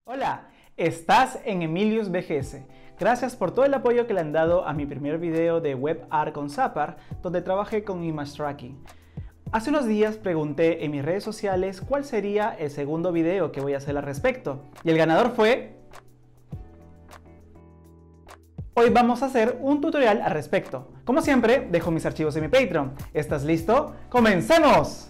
Hola, estás en Emilius BGS. Gracias por todo el apoyo que le han dado a mi primer video de WebArt con Zappar, donde trabajé con Image Tracking. Hace unos días pregunté en mis redes sociales cuál sería el segundo video que voy a hacer al respecto, y el ganador fue... Hoy vamos a hacer un tutorial al respecto. Como siempre, dejo mis archivos en mi Patreon. ¿Estás listo? ¡Comencemos!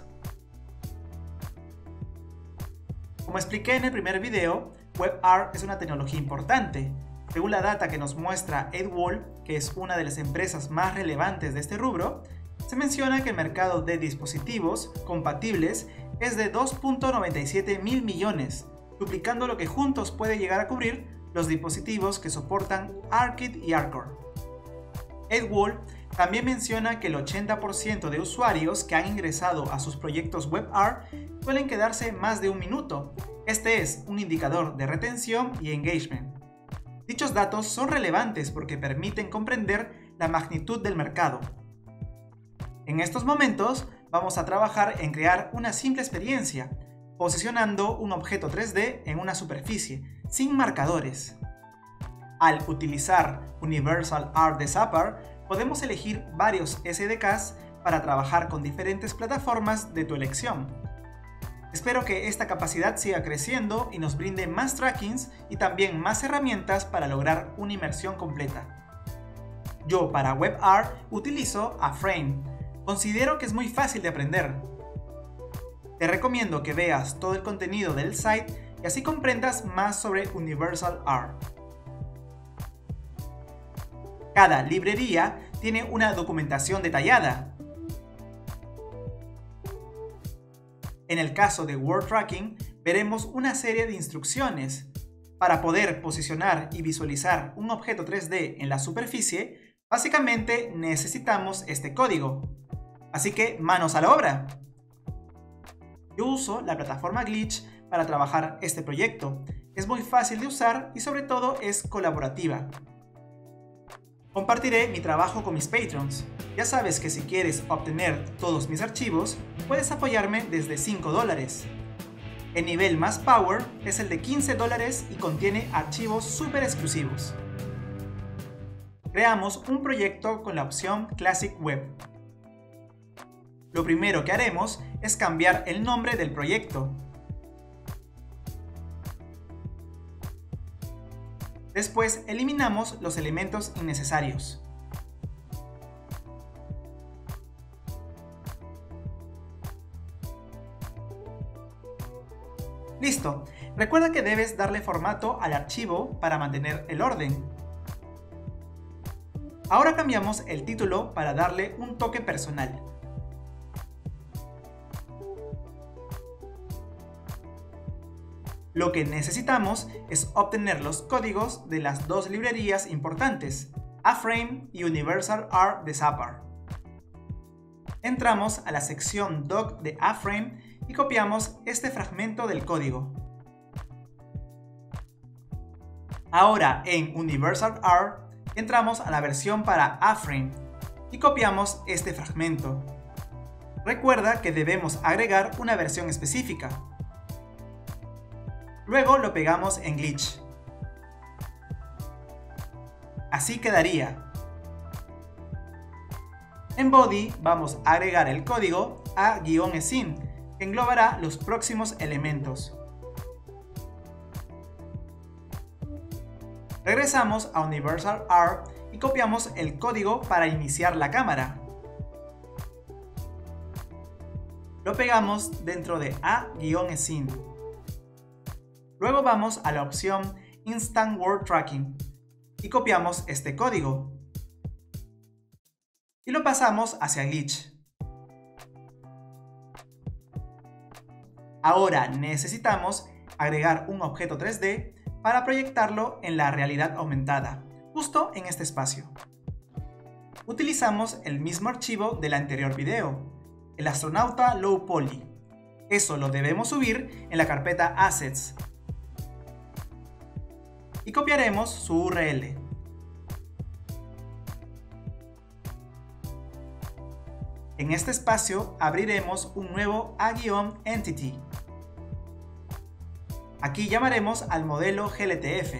Como expliqué en el primer video, WebArt es una tecnología importante. Según la data que nos muestra AdWall, que es una de las empresas más relevantes de este rubro, se menciona que el mercado de dispositivos compatibles es de 2.97 mil millones, duplicando lo que juntos puede llegar a cubrir los dispositivos que soportan ARKit y Artcore. AdWall también menciona que el 80% de usuarios que han ingresado a sus proyectos WebArt suelen quedarse más de un minuto. Este es un indicador de retención y engagement. Dichos datos son relevantes porque permiten comprender la magnitud del mercado. En estos momentos vamos a trabajar en crear una simple experiencia, posicionando un objeto 3D en una superficie, sin marcadores. Al utilizar Universal Art de Zappar, podemos elegir varios SDKs para trabajar con diferentes plataformas de tu elección. Espero que esta capacidad siga creciendo y nos brinde más trackings y también más herramientas para lograr una inmersión completa. Yo para WebArt utilizo A-Frame. Considero que es muy fácil de aprender. Te recomiendo que veas todo el contenido del site y así comprendas más sobre Universal Art. Cada librería tiene una documentación detallada. En el caso de Word Tracking, veremos una serie de instrucciones. Para poder posicionar y visualizar un objeto 3D en la superficie, básicamente necesitamos este código. Así que, manos a la obra. Yo uso la plataforma Glitch para trabajar este proyecto. Es muy fácil de usar y sobre todo es colaborativa. Compartiré mi trabajo con mis Patreons. Ya sabes que si quieres obtener todos mis archivos, puedes apoyarme desde $5. El nivel más power es el de $15 y contiene archivos súper exclusivos. Creamos un proyecto con la opción Classic Web. Lo primero que haremos es cambiar el nombre del proyecto. Después eliminamos los elementos innecesarios. Listo. Recuerda que debes darle formato al archivo para mantener el orden. Ahora cambiamos el título para darle un toque personal. Lo que necesitamos es obtener los códigos de las dos librerías importantes, A-Frame y Universal Art de Zappar. Entramos a la sección Doc de A-Frame y copiamos este fragmento del código. Ahora en Universal Art entramos a la versión para A-Frame y copiamos este fragmento. Recuerda que debemos agregar una versión específica. Luego lo pegamos en Glitch. Así quedaría. En Body vamos a agregar el código A-Scene, que englobará los próximos elementos. Regresamos a Universal Art y copiamos el código para iniciar la cámara. Lo pegamos dentro de A-Scene. Luego vamos a la opción Instant Word Tracking y copiamos este código y lo pasamos hacia Glitch. Ahora necesitamos agregar un objeto 3D para proyectarlo en la realidad aumentada, justo en este espacio. Utilizamos el mismo archivo del anterior video, el astronauta Low Poly. Eso lo debemos subir en la carpeta Assets. Y copiaremos su URL. En este espacio abriremos un nuevo A-Entity. Aquí llamaremos al modelo GLTF.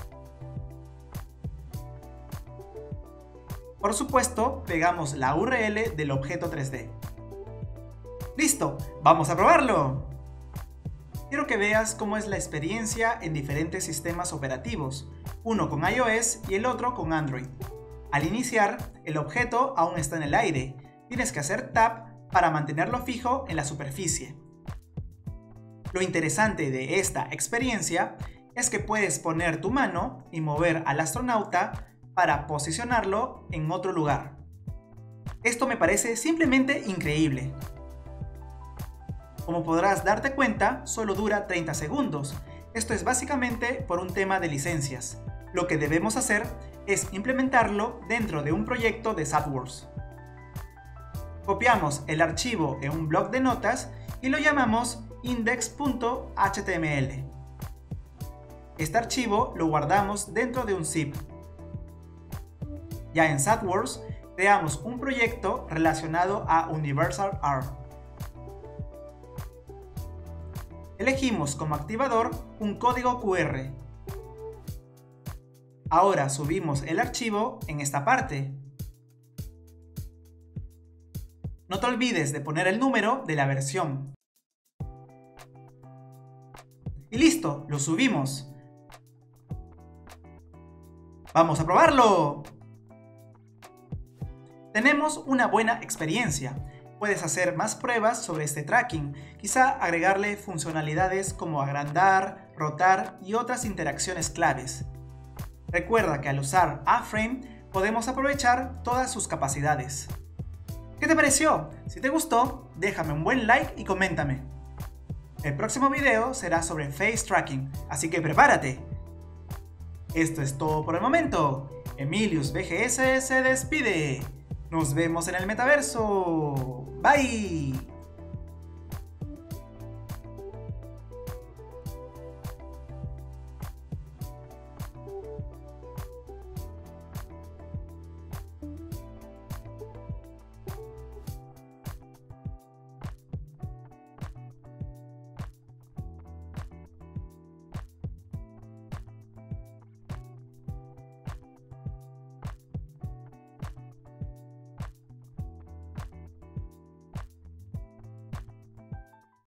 Por supuesto, pegamos la URL del objeto 3D. ¡Listo! ¡Vamos a probarlo! Quiero que veas cómo es la experiencia en diferentes sistemas operativos, uno con iOS y el otro con Android. Al iniciar, el objeto aún está en el aire. Tienes que hacer tap para mantenerlo fijo en la superficie. Lo interesante de esta experiencia es que puedes poner tu mano y mover al astronauta para posicionarlo en otro lugar. Esto me parece simplemente increíble. Como podrás darte cuenta, solo dura 30 segundos. Esto es básicamente por un tema de licencias. Lo que debemos hacer es implementarlo dentro de un proyecto de SatWorks. Copiamos el archivo en un bloc de notas y lo llamamos index.html. Este archivo lo guardamos dentro de un zip. Ya en SatWorks creamos un proyecto relacionado a Universal Art. Elegimos como activador un código QR. Ahora subimos el archivo en esta parte. No te olvides de poner el número de la versión. Y listo, lo subimos. ¡Vamos a probarlo! Tenemos una buena experiencia. Puedes hacer más pruebas sobre este tracking, quizá agregarle funcionalidades como agrandar, rotar y otras interacciones claves. Recuerda que al usar A-Frame podemos aprovechar todas sus capacidades. ¿Qué te pareció? Si te gustó, déjame un buen like y coméntame. El próximo video será sobre Face Tracking, así que prepárate. Esto es todo por el momento. Emilius BGS se despide. Nos vemos en el metaverso. Bye.